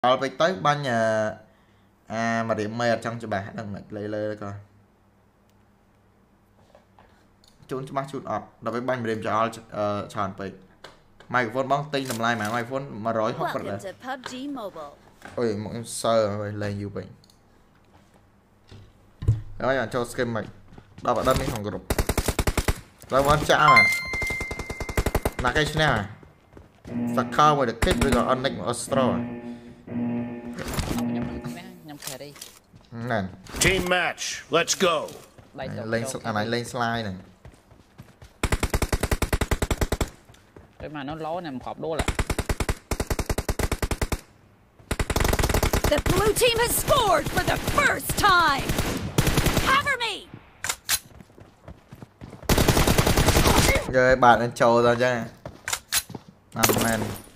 เอาไปtới ban nhà mà điểm mê trong cho bà đừng lấy lê coi chốn cho bác chút ọt đó với ban điểm cho trònไปmicrophone bóng tinh tầm lai mà microphone mà rối hóc vật là ôi mọi sơ rồi lên như vậy đó là cho skin mạch đó vào đây mình không group đó vẫn chả mà là cái nào à sạc cao với được kết với gọi onic và astro nè team match, let's go. Lên này lên slide này cái mà nó lố nè một cọp đua là The blue team has scored for the first time. Cover me. rồi bạn lên trâu ra chứ nằm men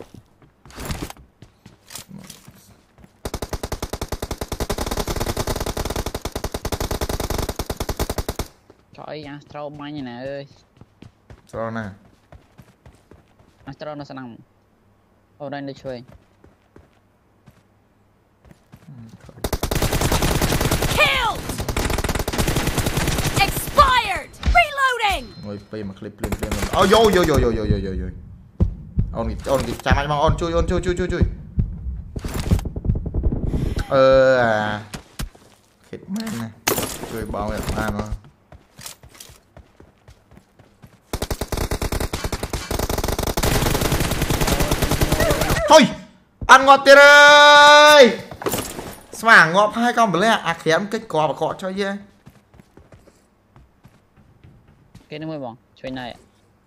trời Astro may như nè ơi sao nè Astro nó sẽ nằm ở đây để chơi Killed. Expired. Reloading. ngồi pì mà clip lên oh yo on kịp chạm anh bằng on chui khít man này chui bao nhiêu ăn nó thôi ăn ngọt tiền ơi smảng ngọt hai con bữa lẹ khém kết cò và cọ cho dê cái nó mới bọn chơi này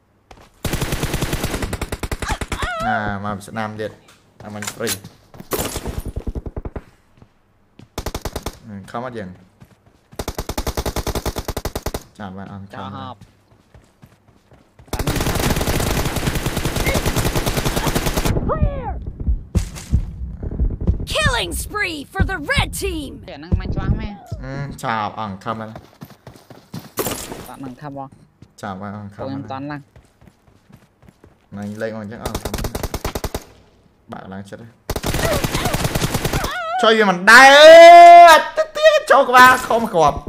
mà sẽ làm điện mình free không mất tiền chạm vào ăn cho hộp Killing spree for the red team. để năng mang choáng mẹ chào ăn không này bạn năng tham không chào vào ăn tôi em không toàn năng này lên còn chắc ăn không bạn đang chết đấy cho gì mình đai ơi tiếc cho các bạn không còn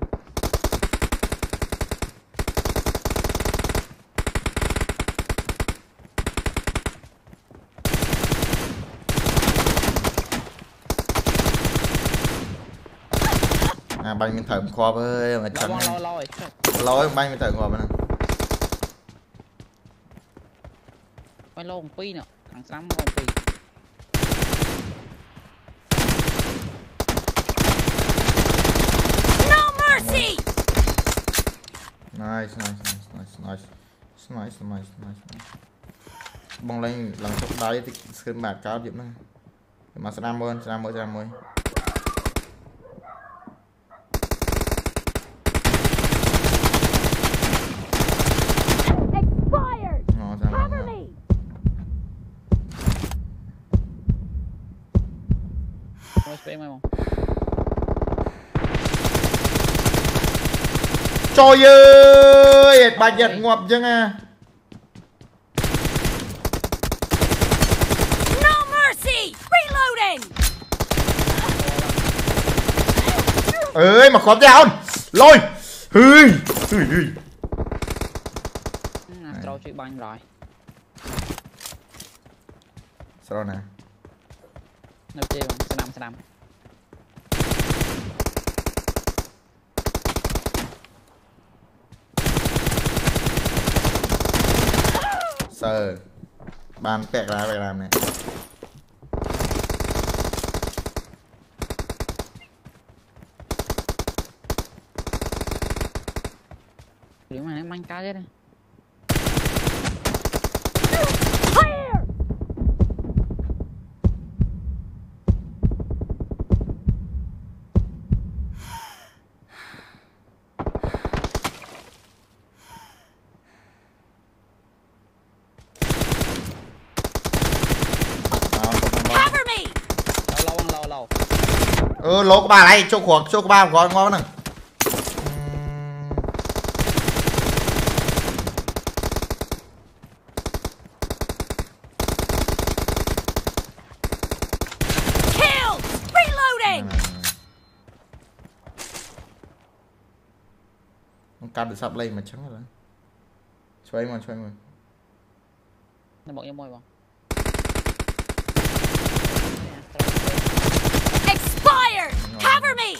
banh mình thở kho với mà chẳng lôi banh mình thở kho với nè quay lô một pi nữa thằng xám một pi No mercy. Nice bong lên lần chốt đáy thì skin bạc cao điểm này mà sẽ làm ơn Cover me. tôi spray mày không trời ơi bà giật ngọt chứ à No mercy. Reloading. ơi mà khó ra không lôi hư Astro chơi banh rồi sao nè nó chơi sẽ nằm sờ bàn tẹt ra phải làm này nếu mà nó mang cá chết đây Clear. Cover me. lâu lố của bà này chỗ của bà có ngon này cắt được sắp lên mà trắng rồi xoay mà nó bọc em môi bọc Expired! Cover me!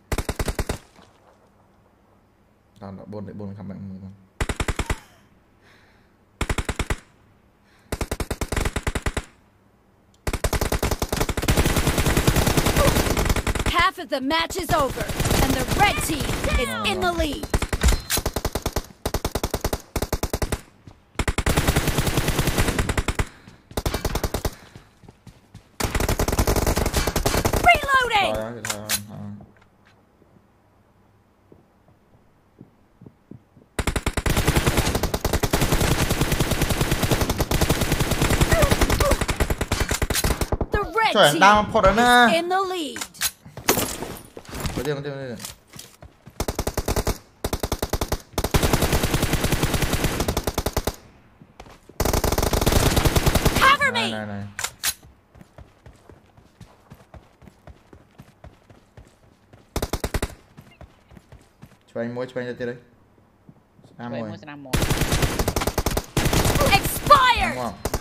Tao đã buồn để buồn khám bệnh mình. Half of the match is over, and the red team is in the lead. Reloading! The red team is in the lead. Đi. Cover me. Này. Cho anh ra kia đấy. Expired.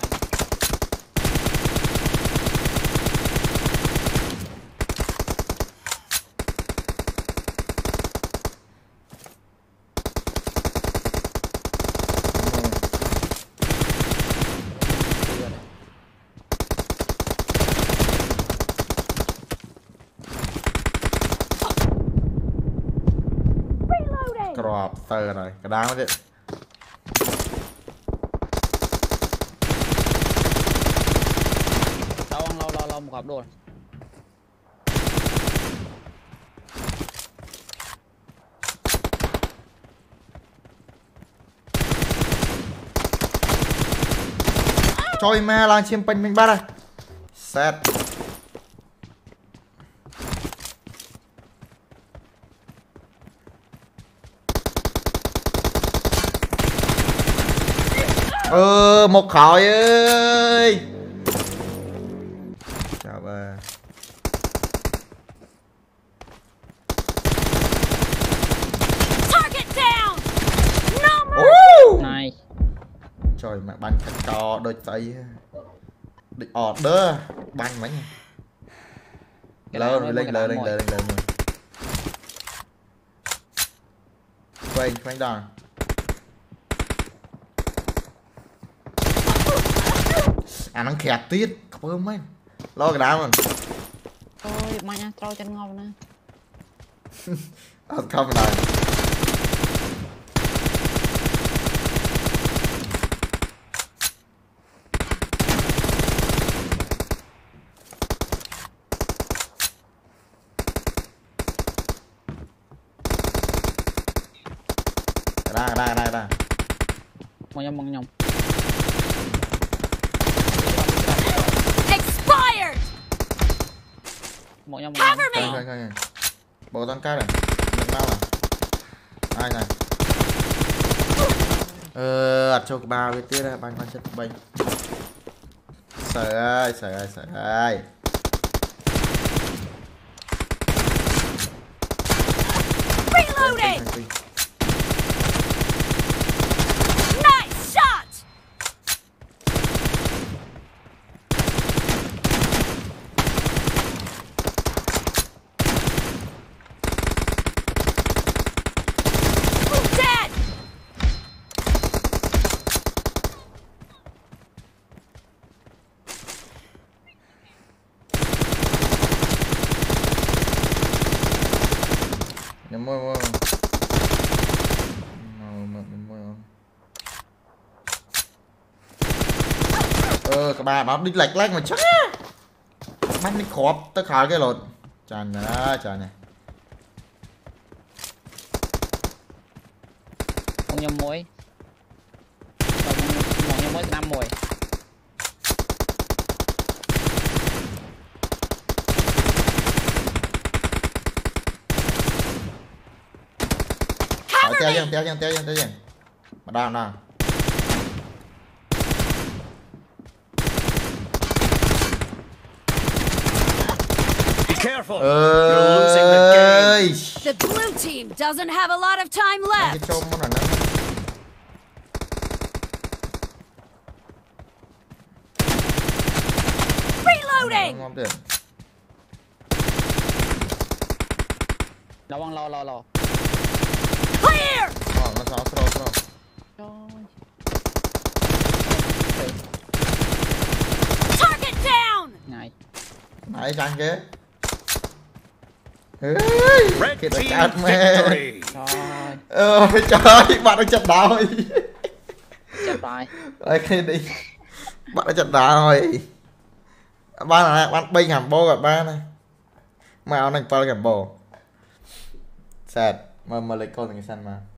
Crop tơ rồi, cái đá đấy. Lo một hộp đồ. Trời ma là chim pin mình bắt rồi. Set. Một khỏi ơi. Chào bà. Target down. No more. Này. Trời mà bắn thật to đôi tay. Định ọt đơ bắn mấy nhỉ. Lên. Quanh đòn. À nó khẹt tiết, không ơn mấy. Lo cái đá mình. Ôi, mà nha, trâu chân ngon nè. Không này. Ra. Mong nhông. Expired. Cover me. Coi. Bộ tăng cao này. Được nào à? Ai này. Cho cái bao cái tiết ra bánh con chất bánh. Sợ ơi. Reloading. Nice shot. Dead. Mua. Các bạn nó đi lệch mà chắc mắt đi khóp tất cả cái lột trời này Không nhầm muối. Một nhầm muối 5 muối. Téo dần. Mà nào. Be careful. You're losing the game. The The blue team doesn't have a lot of time cái left. trôm nó nè Reloading. ngon tiền ระวังรอ Clear. nó sao throw โอ้ย Target down. ไง nãy sang kia Red Kìa, team cát mẹ. victory. trời trời bạn đã chặt đá rồi จะตาย ok đi bạn đã chặt đá rồi ba này bạn bay hàm bô gặp ba này mà áo này bao gặp bồ sad mà lấy con thằng xanh mà